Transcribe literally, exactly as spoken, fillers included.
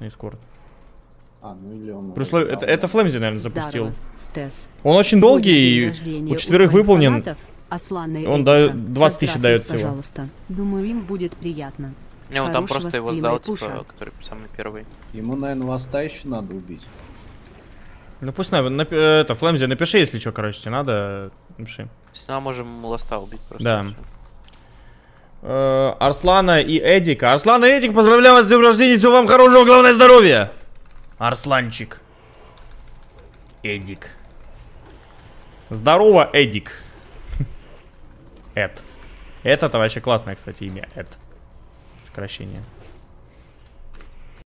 на эскорт. А, ну или он... При условии, это, это Флэмзи, наверное, запустил. Здорово, он очень долгий, и у четверых выполнен. Он дает двадцать тысяч дает всего. Пожалуйста. Думаю, им будет приятно. Не, он там просто его сдал, пуша. типа, который самый первый. Ему, наверное, ласта еще надо убить. Ну пусть, наверное, напи это, Флэмзи, напиши, если что, короче, тебе надо, напиши. Если мы можем ласта убить просто. Да. Э, Арслана и Эдика. Арслан и Эдик, поздравляю вас с днем рождения, всего вам хорошего, главное здоровья. Арсланчик. Эдик. Здорово, Эдик. Эд. Это-то вообще классное, кстати, имя. Эд. Сокращение.